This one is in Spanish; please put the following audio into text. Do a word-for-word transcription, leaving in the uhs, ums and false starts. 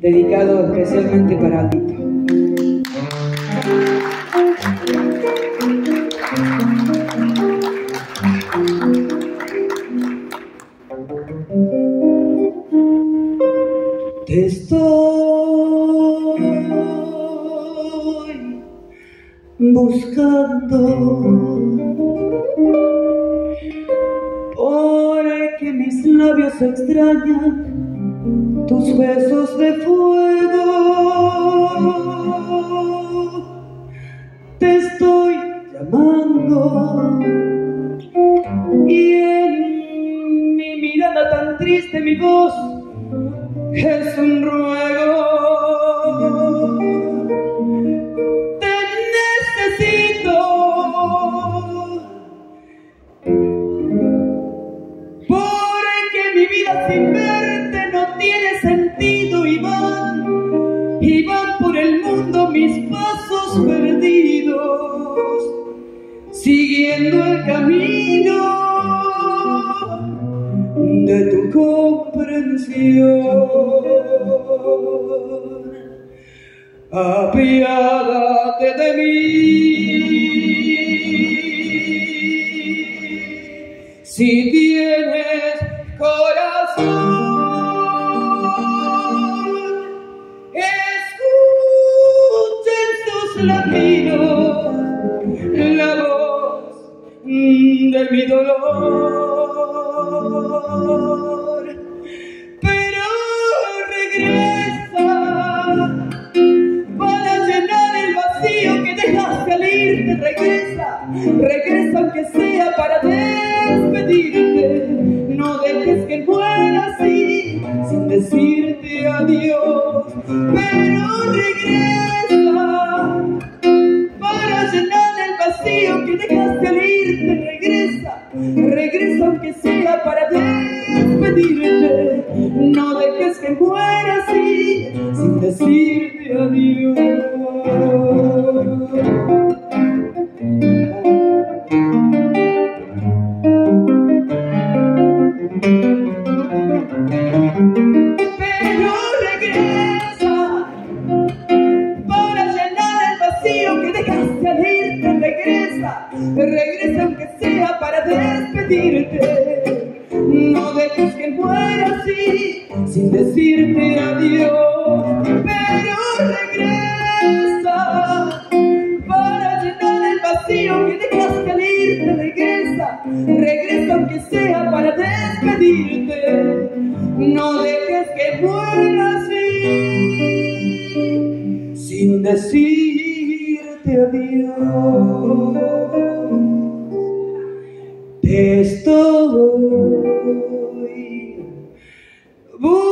dedicado especialmente para Aldito. Te estoy buscando porque mis labios extrañan tus besos de fuego. Te estoy llamando y en mi mirada tan triste mi voz es un ruego. Te necesito porque mi vida sin verte no tiene sentido y van, y van por el mundo mis pasos perdidos, siguiendo el camino de tu comprensión. Apiádate de mí si tienes corazón. Escucha en tus latidos la voz de mi dolor, pero regresa para llenar el vacío que dejaste al irte. Regresa, regresa aunque sea para despedirte. No dejes que muera así sin decirte adiós, pero regresa para llenar el vacío que dejaste al irte. Regresa, regresa aunque sea para despedirte. No dejes que muera así sin decirte adiós. Pero regresa para llenar el vacío que dejaste al irte. Regresa, regresa aunque sea para despedirte. No dejes que muera así sin decirte adiós, pero regresa para llenar el vacío que dejaste al irte. Regresa, regresa aunque sea para despedirte. No dejes que muera así sin decirte adiós. Te estoy buscando.